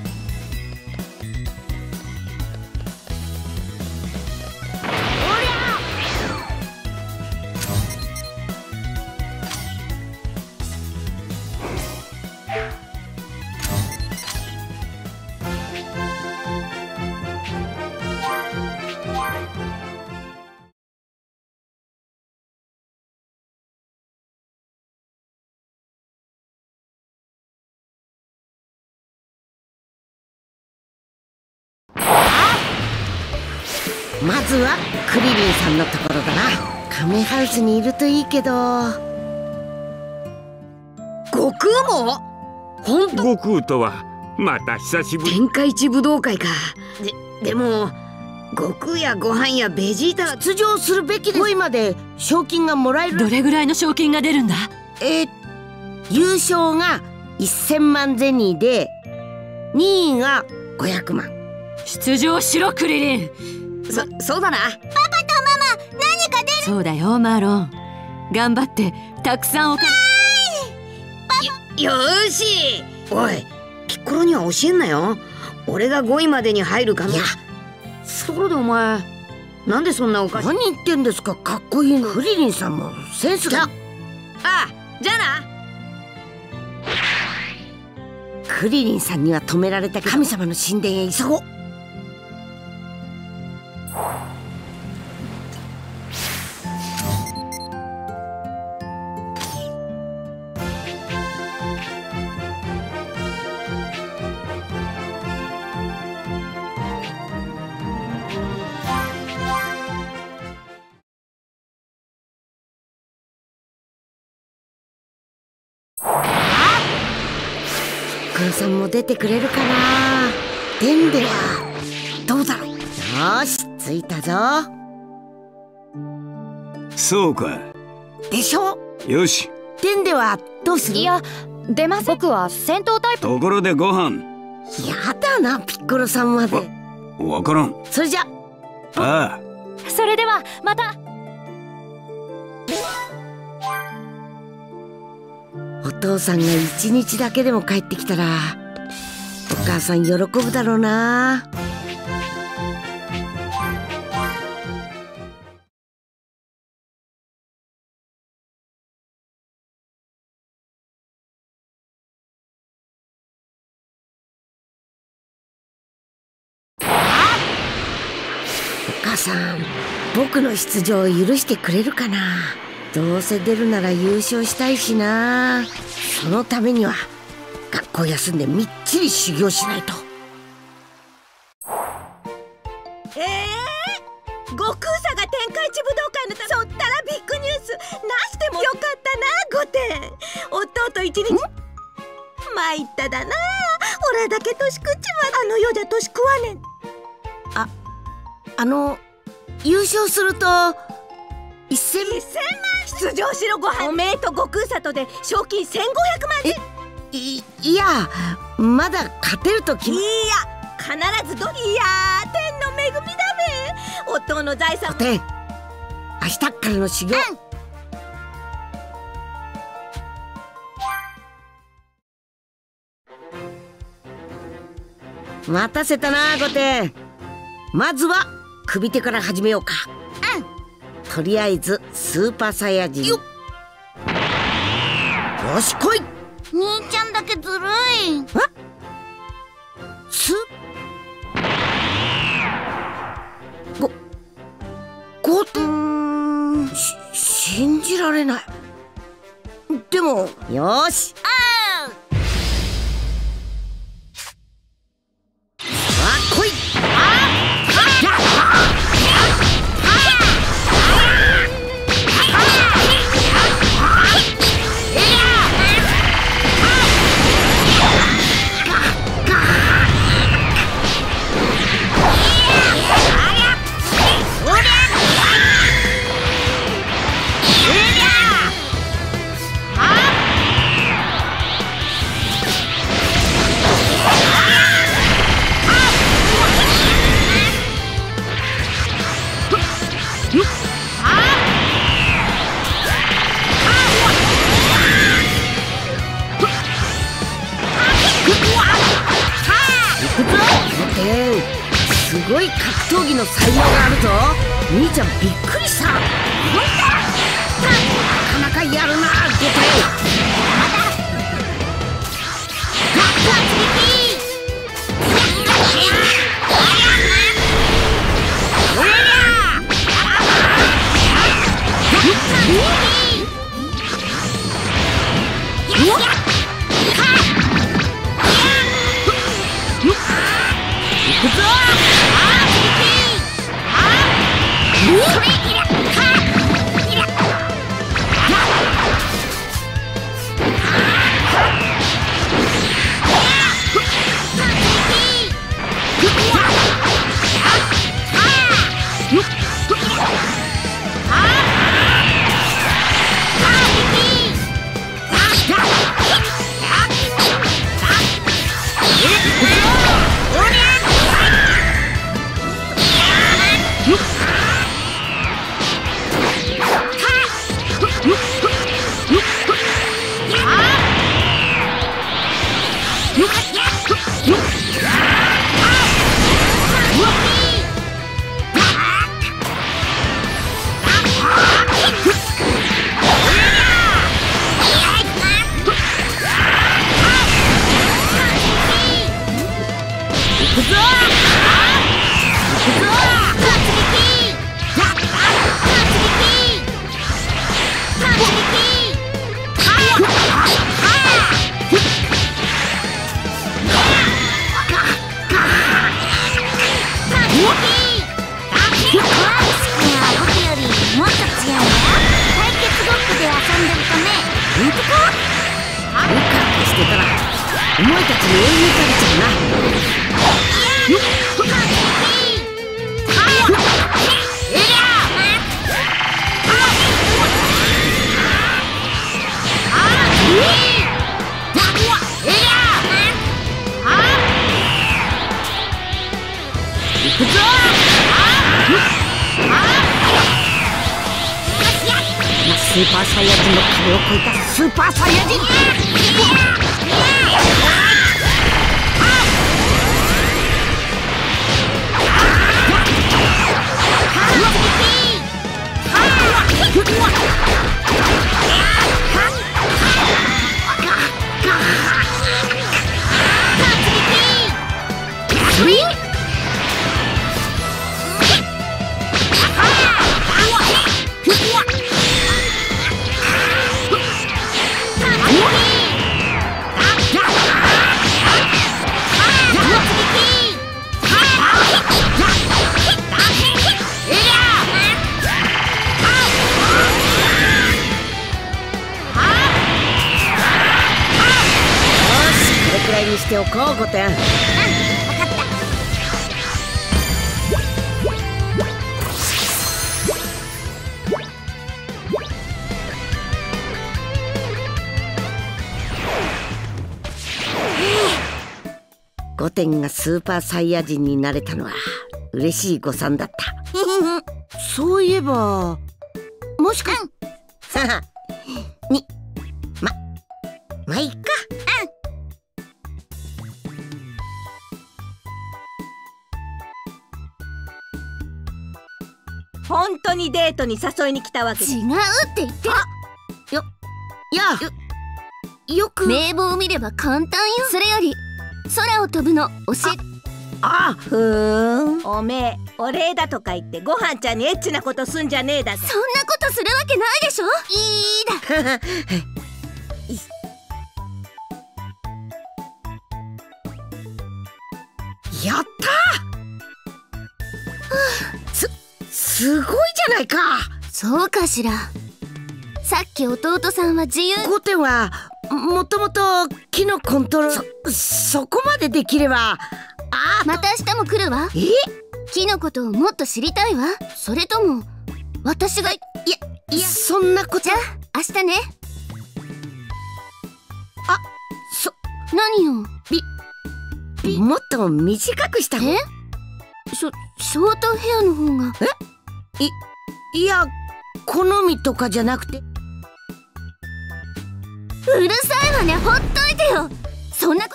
まずはクリリンさんのところだな。カメハウスにいるといいけど。 悟空も？ほんと？ 悟空とはまた久しぶり。 天下一武道会か。で、でも悟空やごはんやベジータ出場するべきです。ごいまで賞金がもらえる。 どれぐらいの賞金が出るんだ？ えー、優勝がせんまんゼニーでにいがごひゃくまん。 出場しろクリリン。 そ、そうだな。パパとママ何か出る。そうだよマロン、頑張ってたくさんお金。 よ、よーし。おい、ピッコロには教えんなよ。俺がごいまでに入るかな。いや、ところでお前なんでそんなおかしい。 何言ってんですか。かっこいいの。クリリンさんもセンスが。 ああ、じゃあな。 クリリンさんには止められたけど、神様の神殿へ急ごう。ピッコロさんも出てくれるかな。デンデはどうだろう。よーし、着いたぞ。 そうかでしょ。 よし。 デンデはどうする。 いや出ます。僕は戦闘タイプ。 ところでご飯。 やだな、ピッコロさんまで。 わからん。 それじゃ。 ああ。 それではまた。 お父さんが一日だけでも帰ってきたらお母さん喜ぶだろうな。お母さん、僕の出場を許してくれるかな。どうせ出るなら優勝したいしな。そのためには学校休んでみっちり修行しないと。 ええー、悟空さが天下一武道会のたそったらビッグニュースなしてもよかったな。ごてん弟一日参っただな。俺だけ年食っちまう。あの世じゃ年食わねん。 あ、あの優勝すると一千万出場しろ。ご飯おめえと悟空里で賞金せんごひゃくまんで。 いいや、まだ勝てるとき。 いや必ずど。いや天の恵みだべ。夫の財産。 天、明日からの修行、うん、待たせたな。ごてん、まずは首手から始めようか。うん、とりあえずスーパーサイヤ人。よし来い。 兄ちゃんだけずるい。 すごごてん、し信じられない。でもよし。ああ来い。すごい格闘技の才能があるぞ。兄ちゃんびっくりした。なかなかやるな。出てお前たちに追い抜かれちゃうな。行くぞ。 スーパーサイヤ人の壁を越えたスーパーサイヤ人。にしておこう、ゴテン。うん、分かった。ゴテンがスーパーサイヤ人になれたのは嬉しい誤算だった。そういえば、もしか、うん、に、ま、まあいいか。 本当にデートに誘いに来たわけ。 違うって言ってる。 よ、いや、よ、よく名簿を見れば簡単よ。それより空を飛ぶの教え。 ああ、ふーん。おめえお礼だとか言ってごはんちゃんにエッチなことすんじゃねえだぞ。 そんなことするわけないでしょ。いいだやったー。すすごいじゃないか。 そうかしら。さっき弟さんは自由。 ゴテンはもともと木のコントロール、そそこまでできれば。 あ、また明日も来るわ。 え、 木のことをもっと知りたいわ。それとも私が。いやいや、そんなこと。 じゃあ明日ね。 あ、そ何よ。 びもっと短くした方。 え、ショショートヘアの方が。 え、いいや、好みとかじゃなくて。 うるさいわね、ほっといてよ。そんなこ。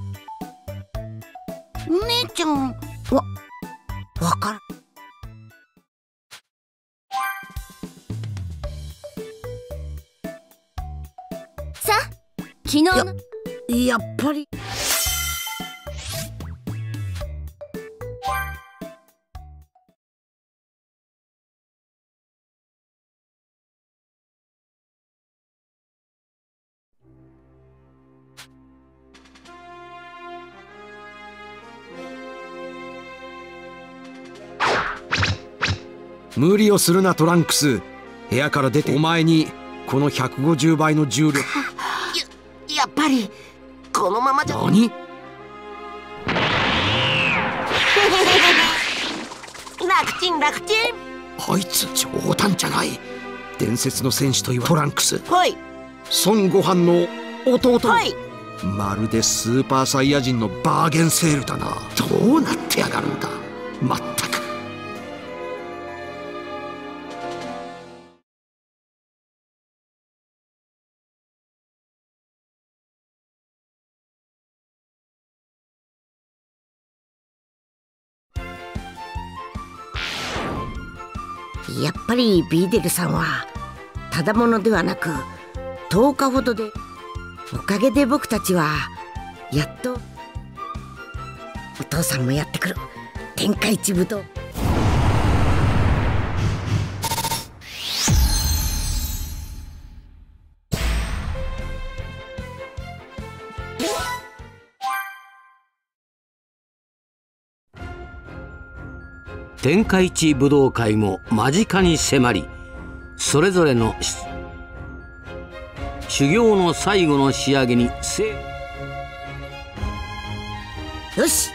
姉ちゃん、わ、わからん。 さあ、昨日の。 や、やっぱり。 無理をするなトランクス。部屋から出て。お前にこのひゃくごじゅうばいの重力。 や, やっぱりこのままじゃ。 何楽ちん楽ちん。 あいつ冗談じゃない。伝説の戦士と言わトランクス。 はい。 孫悟飯の弟。 はい。 まるでスーパーサイヤ人のバーゲンセールだな。どうなってやがるんだ。まったく。 やっぱりビーデルさんはただものではなく、とおかほどで、おかげで僕たちはやっとお父さんもやってくる天下一武道。 天下一武道会も間近に迫り、それぞれの修行の最後の仕上げにせよし。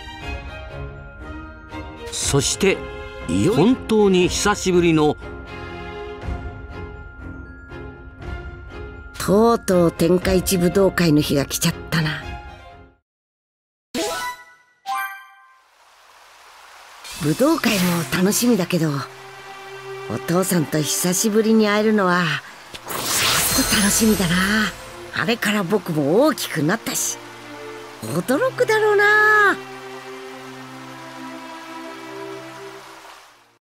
そして本当に久しぶりのとうとう天下一武道会の日が来ちゃったな。武道会も楽しみだけど、お父さんと久しぶりに会えるのは楽しみだな。あれから僕も大きくなったし、驚くだろうな。